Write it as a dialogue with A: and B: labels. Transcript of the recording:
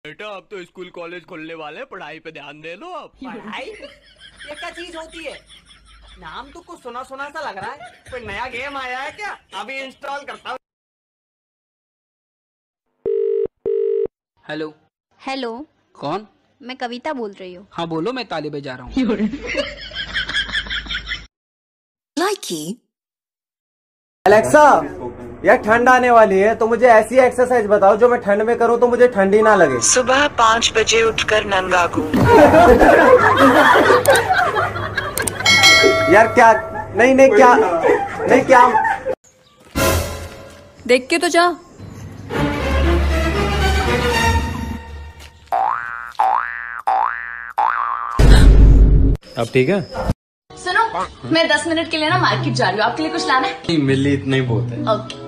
A: बेटा अब तो स्कूल कॉलेज खुलने वाले, पढ़ाई पे ध्यान दे लो अब।
B: पढ़ाई ये क्या चीज होती है? नाम तो कुछ सुना सुना सा लग रहा है। कोई नया गेम आया है क्या? अभी इंस्टॉल करता हूँ।
C: हेलो।
D: हेलो।
C: कौन?
D: मैं कविता बोल रही हूँ।
C: हाँ बोलो, मैं तालिबे जा रहा हूँ।
E: अलेक्सा, यार ठंड आने वाली है तो मुझे ऐसी एक्सरसाइज बताओ जो मैं ठंड में करूँ तो मुझे ठंडी ना लगे।
F: सुबह 5 बजे उठकर नंगा घूम।
E: यार क्या? नहीं नहीं क्या? नहीं क्या?
G: देख के तो जा।
H: अब ठीक है?
G: सुनो, मैं 10 मिनट के लिए ना मार्केट जा रही हूँ, आपके लिए कुछ लाना है?
H: मिली इतना ही बहुत है।
G: ओके।